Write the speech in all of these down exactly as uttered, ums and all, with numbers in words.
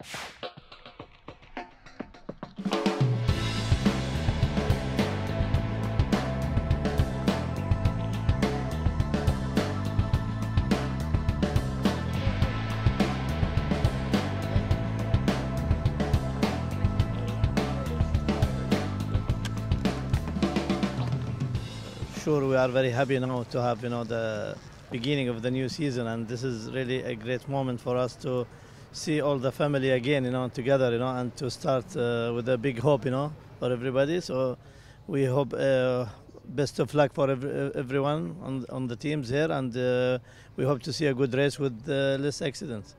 Sure, we are very happy now to have, you know, the beginning of the new season, and this is really a great moment for us to see all the family again, you know, together, you know, and to start uh, with a big hope, you know, for everybody. So we hope uh, best of luck for every, everyone on on the teams here, and uh, we hope to see a good race with uh, less accidents.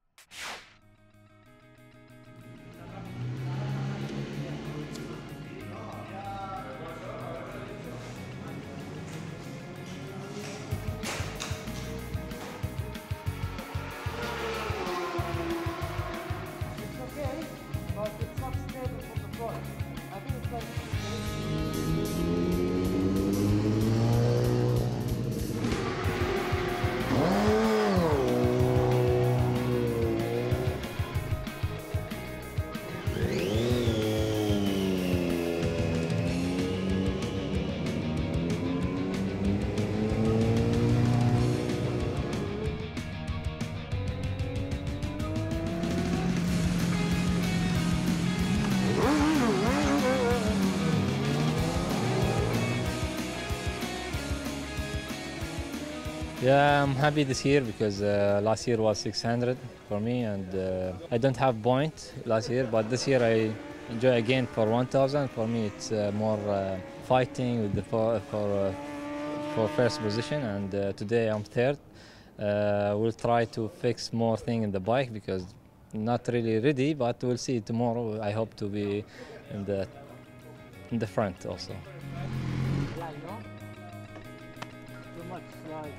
Yeah, I'm happy this year because uh, last year was six hundred for me, and uh, I don't have points last year, but this year I enjoy again for one thousand. For me, it's uh, more uh, fighting with the for for, uh, for first position, and uh, today I'm third. Uh, we'll try to fix more thing in the bike because not really ready, but we'll see tomorrow. I hope to be in the in the front also. Yeah, you know, too much slide.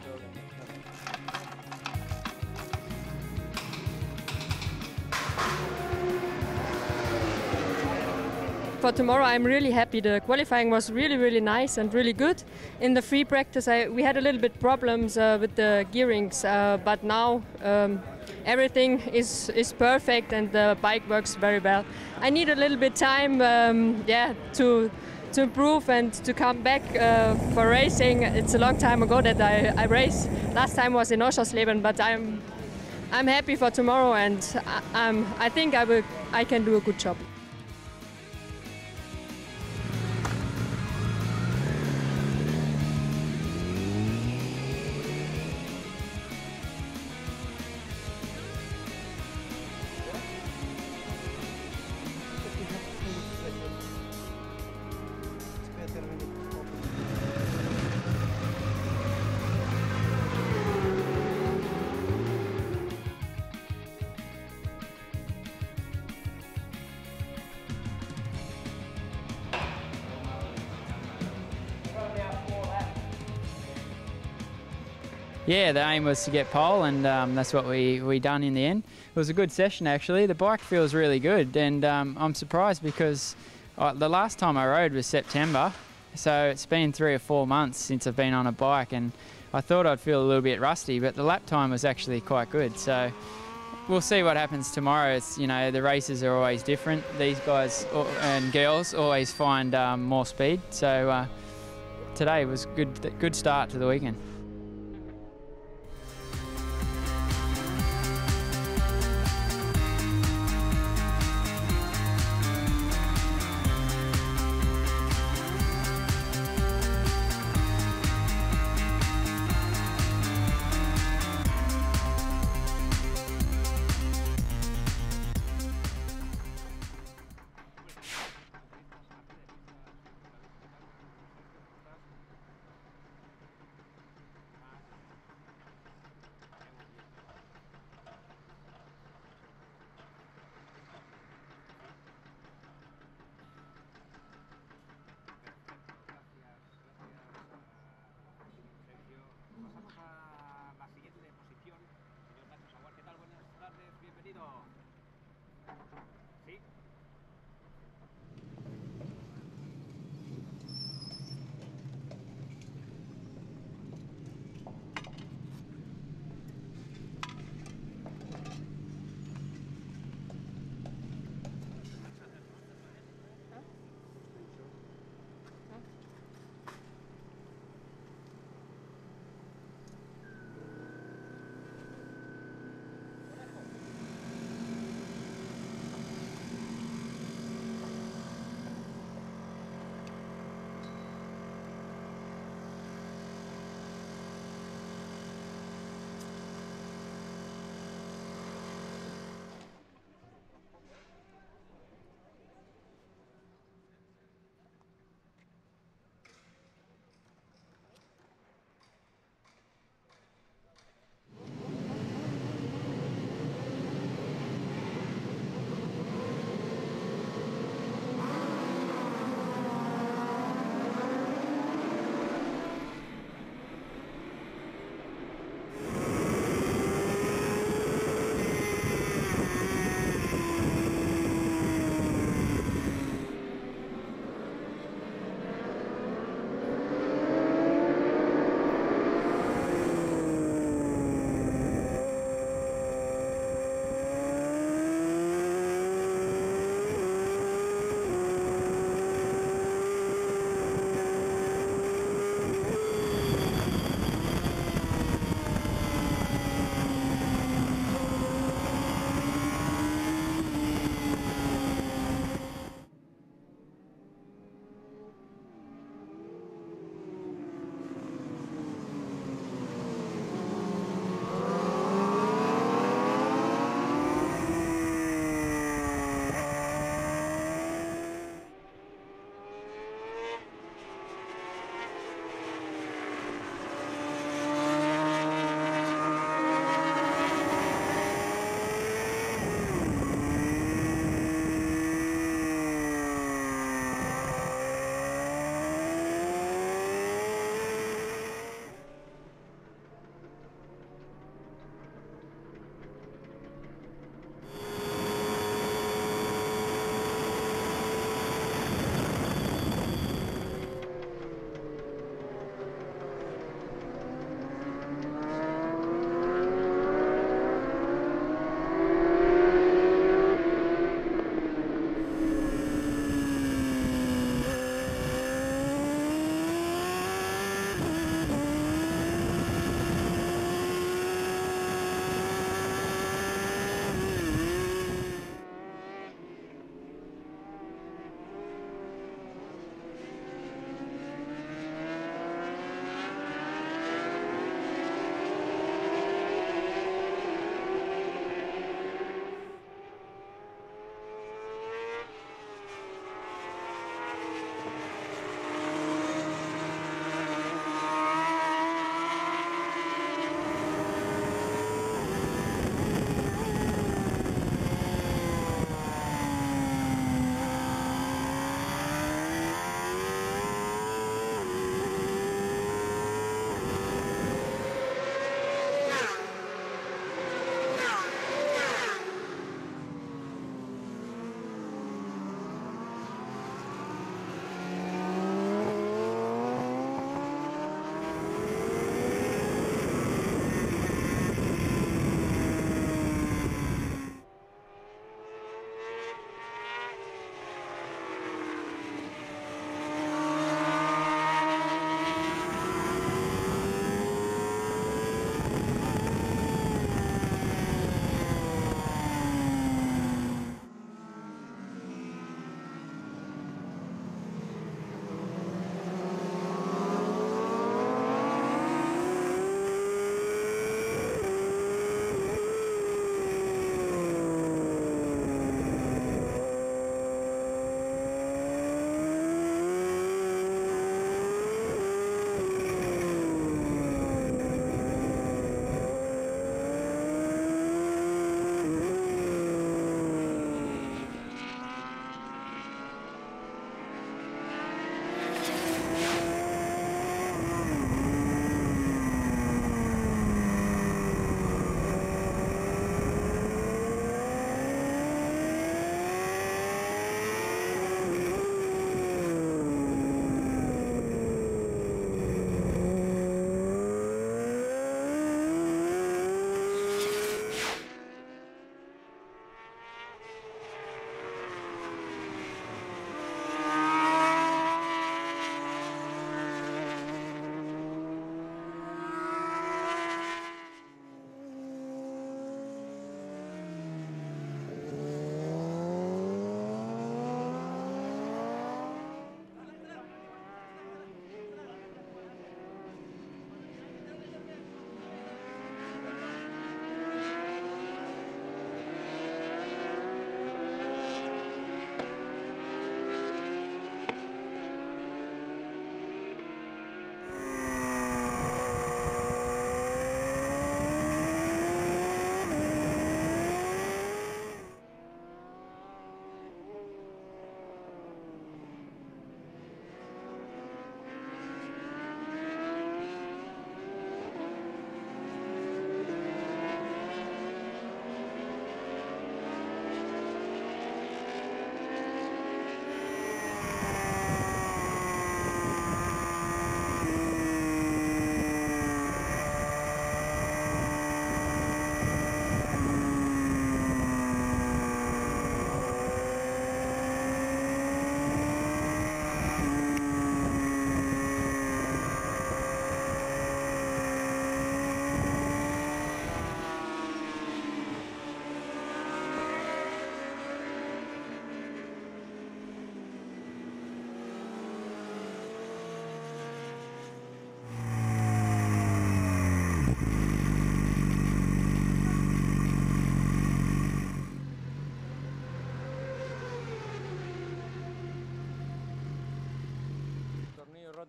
For tomorrow, I'm really happy. The qualifying was really, really nice and really good. In the free practice, I, we had a little bit problems uh, with the gearings, uh, but now um, everything is is perfect and the bike works very well. I need a little bit time, um, yeah, to to improve and to come back uh, for racing. It's a long time ago that I, I raced. Last time was in Oschersleben, but I'm I'm happy for tomorrow, and I, um, I think I will I can do a good job. Yeah, the aim was to get pole, and um, that's what we, we done in the end. It was a good session actually. The bike feels really good, and um, I'm surprised because uh, the last time I rode was September, so it's been three or four months since I've been on a bike, and I thought I'd feel a little bit rusty, but the lap time was actually quite good. So we'll see what happens tomorrow. It's, you know, the races are always different. These guys and girls always find um, more speed, so uh, today was good. Good start to the weekend.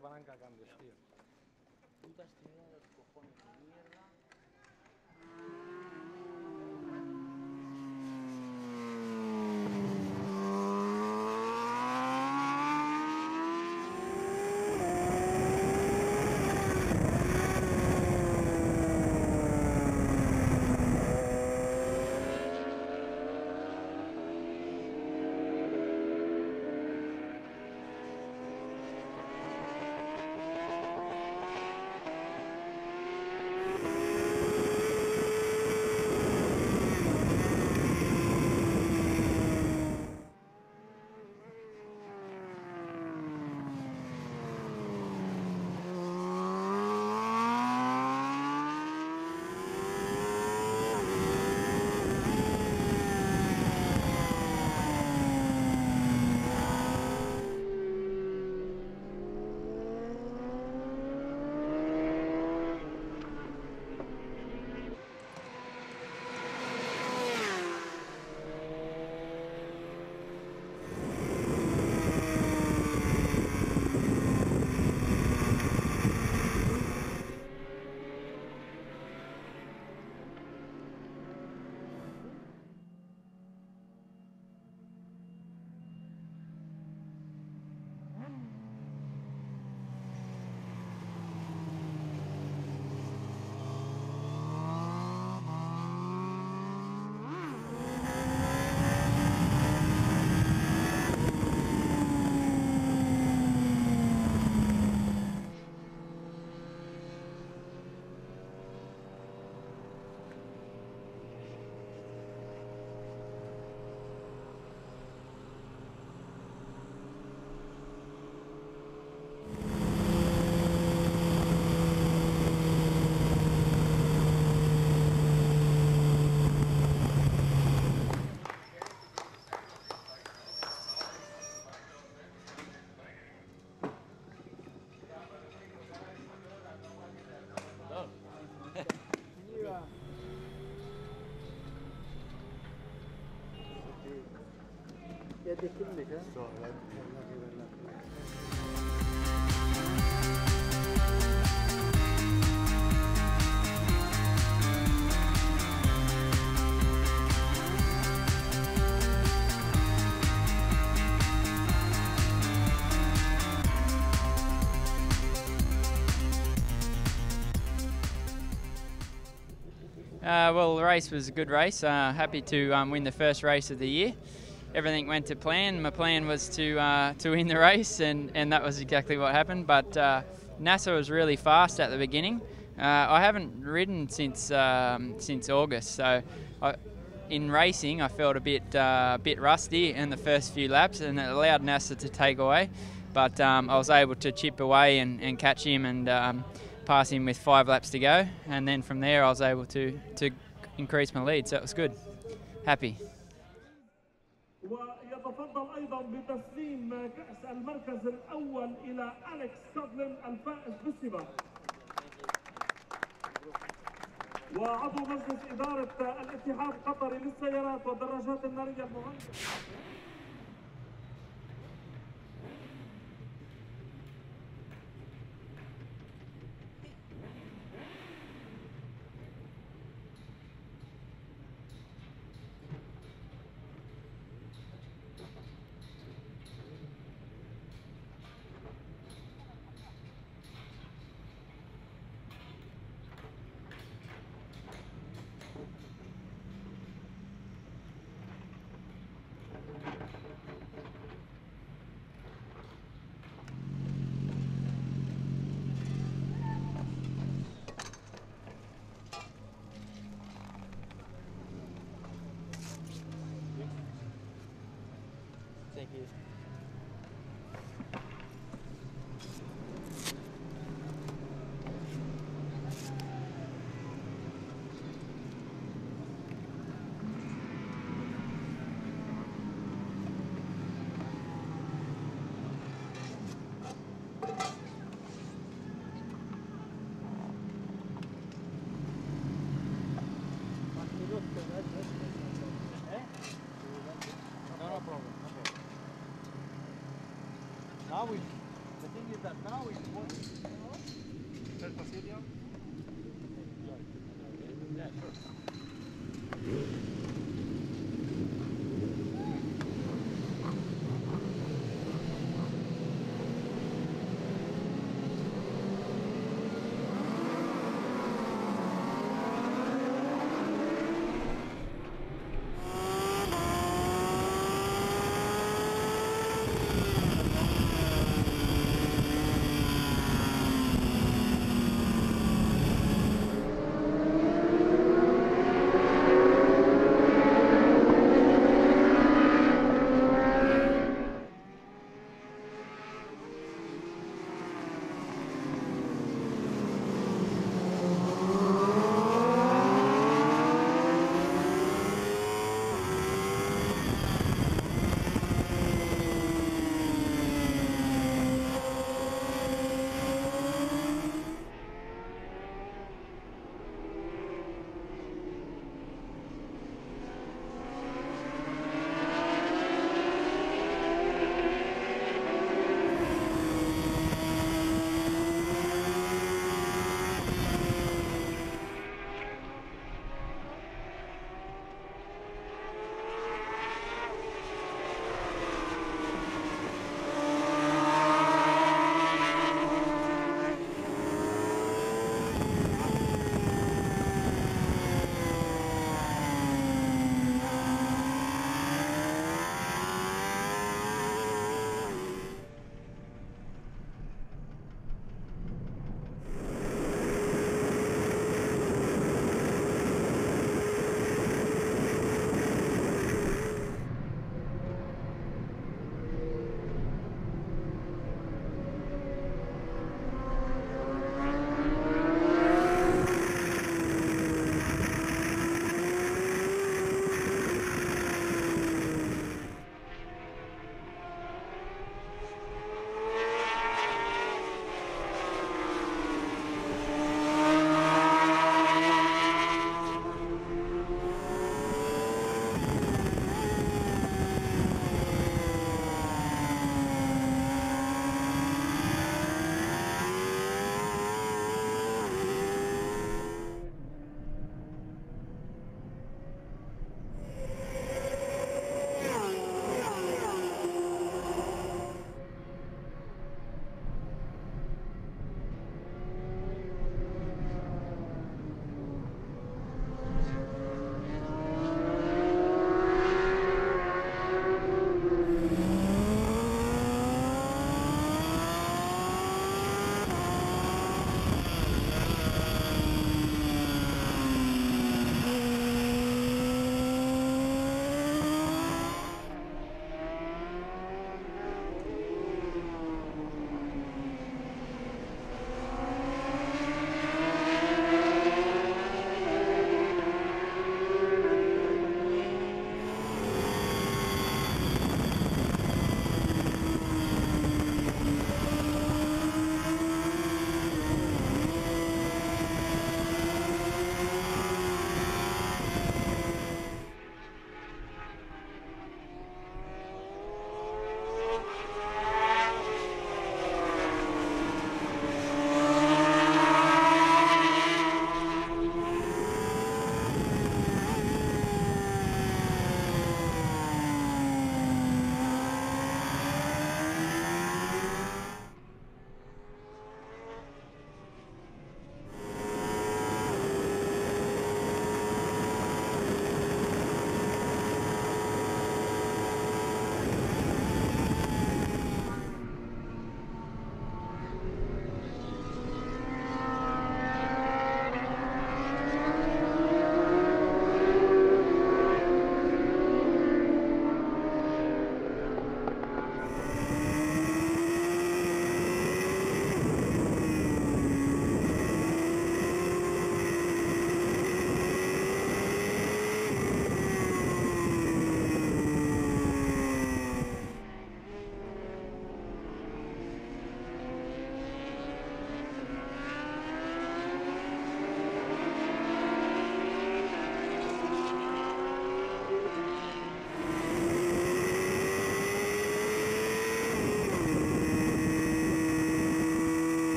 palanca cambios, tío. Putas tenido los cojones de mierda. يدي كلك ها؟ Uh, well, the race was a good race. Uh, happy to um, win the first race of the year. Everything went to plan. My plan was to uh, to win the race, and, and that was exactly what happened. But uh, Nasser was really fast at the beginning. Uh, I haven't ridden since um, since August, so I, in racing I felt a bit uh, bit rusty in the first few laps, and it allowed Nasser to take away. But um, I was able to chip away and, and catch him and um, pass him with five laps to go, and then from there I was able to to increase my lead, so it was good. Happy. ويتفضل ايضا بتسليم كأس المركز الاول الى أليكس كودلين الفائز بالسباق. وعضو مجلس اداره الاتحاد القطري للسيارات والدراجات الناريه المهندس.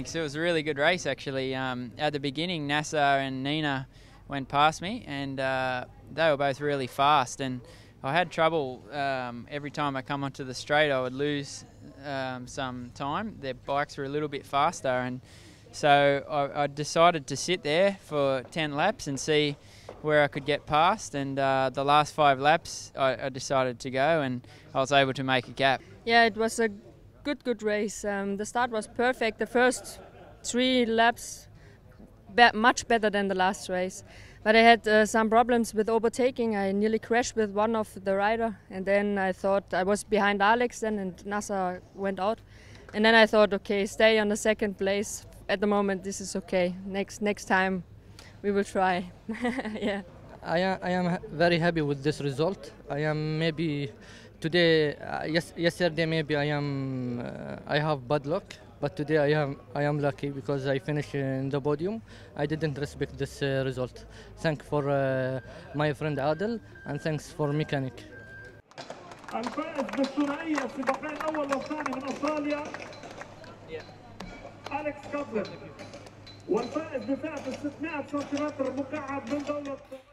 thanks. It was a really good race, actually. Um, at the beginning, Nasser and Nina went past me, and uh, they were both really fast. And I had trouble um, every time I come onto the straight. I would lose um, some time. Their bikes were a little bit faster, and so I, I decided to sit there for ten laps and see where I could get past. And uh, the last five laps, I, I decided to go, and I was able to make a gap. Yeah, it was a good, good race. Um, the start was perfect. The first three laps, be much better than the last race. But I had uh, some problems with overtaking. I nearly crashed with one of the rider, and then I thought I was behind Alex then, and Nasser went out. And then I thought, okay, stay on the second place. At the moment, this is okay. Next, next time, we will try. Yeah. I am, I am very happy with this result. I am maybe today, uh, yes, yesterday maybe I am, uh, I have bad luck, but today I am, I am lucky because I finished in the podium. I didn't respect this uh, result. Thank for uh, my friend Adel, and thanks for mechanic. الفائز بالثنائية السباقين الأول والثاني من أستراليا أليكس كادلن، والفائز بفئة ال ستمائة سنتيمتر مكعب من دولة